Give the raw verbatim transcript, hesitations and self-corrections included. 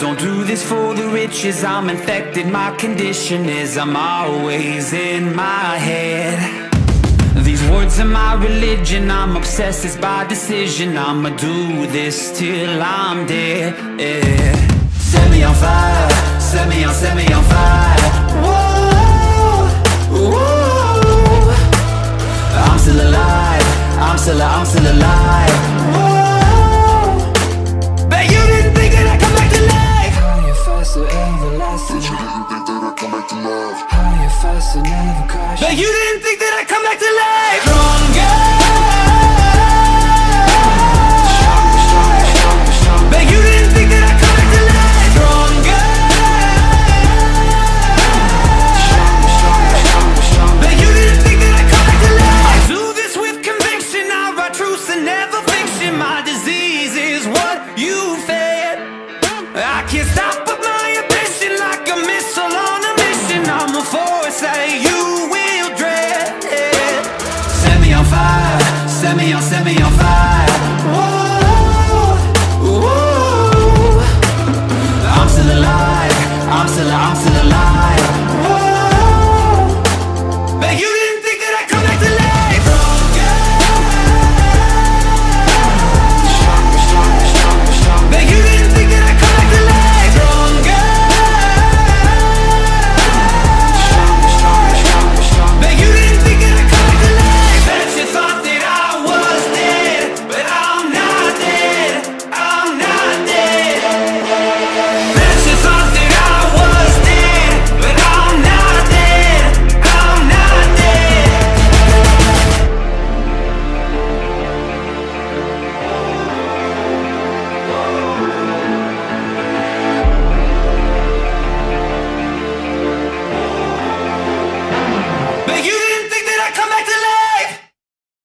don't do this for the riches, I'm infected, my condition is I'm always in my head. These words are my religion, I'm obsessed, it's by decision. I'ma do this till I'm dead, yeah. Set me on fire, set me on, set me on fire. Whoa, whoa. I'm still alive, I'm still, I'm still alive. Whoa. Bet you didn't think that I'd come back to life. Higher, faster, everlasting. Bet you didn't think that I'd come back to life. Higher, faster, never crash. Bet you didn't think that I'd come back to life. Stronger. Bet you didn't think that I'd come back to life. Stronger. Bet you didn't think that I'd come back to life. I do this with conviction, I write truths and never fiction. My disease is what you fed. I can't stop but my ambition, like a missile on a mission. I'm a force that you will dread. Set me on fire, set me on, set me on fire. Whoa.